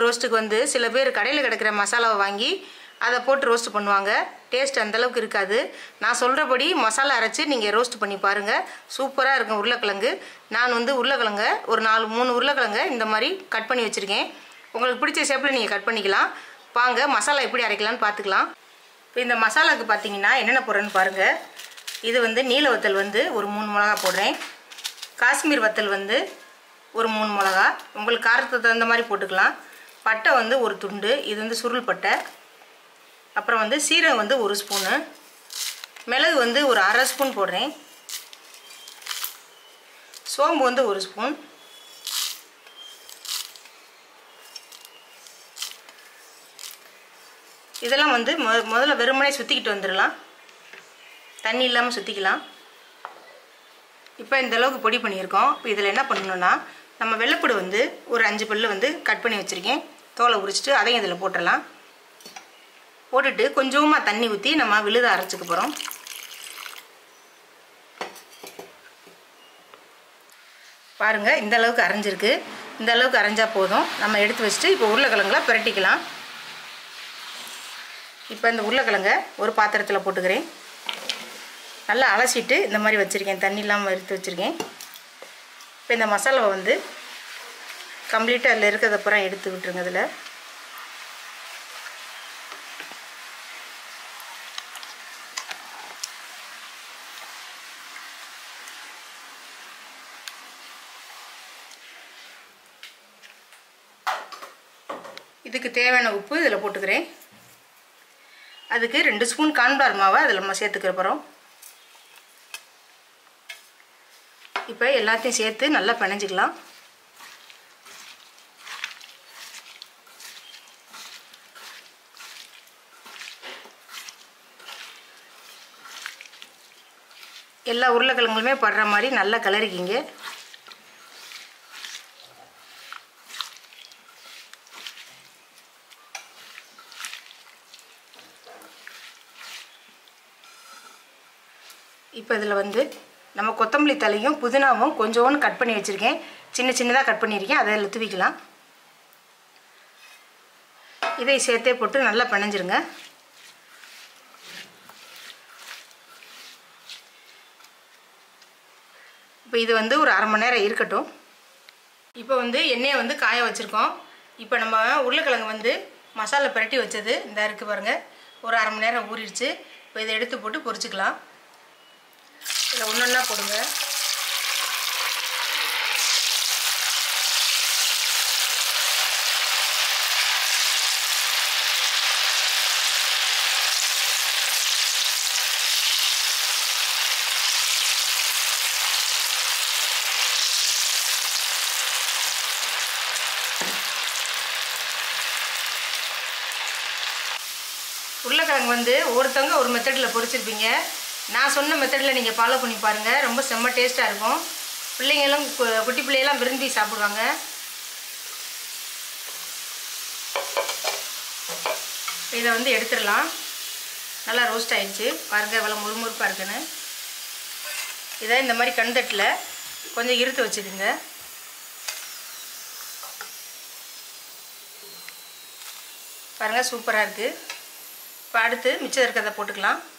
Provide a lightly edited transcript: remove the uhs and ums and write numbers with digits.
ரோஸ்ட்டுக்கு வந்து சில பேர் கடையில் கிடைக்கிற மசாலாவை வாங்கி அதை போட்டு ரோஸ்ட் பண்ணுவாங்க. டேஸ்ட் அந்தளவுக்கு இருக்காது. நான் சொல்கிறபடி மசாலா அரைச்சி நீங்கள் ரோஸ்ட் பண்ணி பாருங்கள். சூப்பராக இருக்கும் உருளைக்கிழங்கு. நான் வந்து உருளைக்கிழங்க ஒரு 3 உருளைக்கிழங்க இந்த மாதிரி கட் பண்ணி வச்சுருக்கேன். உங்களுக்கு பிடிச்ச ஷேப்பில் நீங்கள் கட் பண்ணிக்கலாம். வாங்க மசாலா எப்படி அரைக்கலான்னு பார்த்துக்கலாம். இப்போ இந்த மசாலாவுக்கு பார்த்தீங்கன்னா என்னென்ன போடுறேன்னு பாருங்கள். இது வந்து நீல வத்தல் வந்து ஒரு 3 மிளகா போடுறேன். காஷ்மீர் வத்தல் வந்து ஒரு 3 மிளகா, உங்களுக்கு காரத்துக்கு தகுந்த மாதிரி போட்டுக்கலாம். பட்டை வந்து ஒரு துண்டு, இது வந்து சுருள் பட்டை. அப்புறம் வந்து சீரகம் வந்து 1 ஸ்பூனு, மிளகு வந்து ஒரு 1/2 ஸ்பூன் போடுறேன். சோம்பு வந்து 1 ஸ்பூன். இதெல்லாம் வந்து முதல்ல வெறுமனே சுற்றிக்கிட்டு வந்துடலாம். தண்ணி இல்லாமல் சுற்றிக்கலாம். இப்போ இந்த அளவுக்கு பொடி பண்ணியிருக்கோம். இப்போ இதில் என்ன பண்ணணும்னா, நம்ம வெள்ளைப்பூடு வந்து ஒரு 5 பல்லு வந்து கட் பண்ணி வச்சுருக்கேன். தோலை உரிச்சிட்டு அதையும் இதில் போட்டுடலாம். போட்டுட்டு கொஞ்சமாக தண்ணி ஊற்றி நம்ம விழுத அரைச்சிக்க போகிறோம். பாருங்கள் இந்த அளவுக்கு அரைஞ்சிருக்கு. இந்த அளவுக்கு அரைஞ்சா போதும். நம்ம எடுத்து வச்சுட்டு இப்போ உருளைக்கிழங்குல பிரட்டிக்கலாம். இப்போ இந்த உருளைக்கிழங்க ஒரு பாத்திரத்தில் போட்டுக்கிறேன். நல்லா அலசிட்டு இந்த மாதிரி வச்சுருக்கேன். தண்ணி இல்லாமல் எடுத்து வச்சுருக்கேன். இப்போ இந்த மசாலாவை வந்து கம்ப்ளீட்டாக அதில் இருக்கிறத பூரா எடுத்து விட்டுருங்க. அதில் இதுக்கு தேவையான உப்பு இதில் போட்டுக்கிறேன். அதுக்கு 2 ஸ்பூன் கார்ன்ஃப்ளவர் மாவை அதில் நம்ம சேர்த்துக்கிற போகிறோம். இப்போ எல்லாத்தையும் சேர்த்து நல்லா பிணைஞ்சிக்கலாம். எல்லா உருளைக்கிழங்குமே படுற மாதிரி நல்லா கிளறிக்கிங்க. இப்போ இதில் வந்து நம்ம கொத்தமல்லி தலையும் புதினாவும் கொஞ்சோன்னு கட் பண்ணி வச்சுருக்கேன். சின்னதாக கட் பண்ணியிருக்கேன். அதை அதில் தூவிக்கலாம். இதை சேர்த்தே போட்டு நல்லா பிணைஞ்சிருங்க. இப்போ இது வந்து ஒரு 1/2 மணி நேரம் இருக்கட்டும். இப்போ வந்து எண்ணெயை வந்து காய வச்சுருக்கோம். இப்போ நம்ம உருளைக்கிழங்கு வந்து மசாலா பிரட்டி வச்சது இந்த இருக்குது பாருங்கள். ஒரு 1/2 மணி நேரம் ஊறிடுச்சு. இப்போ இதை எடுத்து போட்டு பொரிச்சுக்கலாம். இதில் ஒன்றா போடுங்க. உருளைக்கிழங்கு வந்து ஒருத்தவங்க ஒரு மெத்தடில் பொரிச்சிருப்பீங்க. நான் சொன்ன மெத்தடில் நீங்கள் ஃபாலோ பண்ணி பாருங்கள். ரொம்ப செம்ம டேஸ்ட்டாக இருக்கும். பிள்ளைங்களும் குட்டி பிள்ளையெல்லாம் விரும்பி சாப்பிடுவாங்க. இதை வந்து எடுத்துடலாம். நல்லா ரோஸ்ட் ஆகிடுச்சு பாருங்கள். எவ்வளோ முறுமுறுப்பாக இருக்குன்னு. இதை இந்த மாதிரி கண்தட்டில் கொஞ்சம் இருத்து வச்சுக்குங்க. பாருங்கள் சூப்பராக இருக்குது. இப்போ அடுத்து மிச்சம் இருக்கிறத போட்டுக்கலாம்.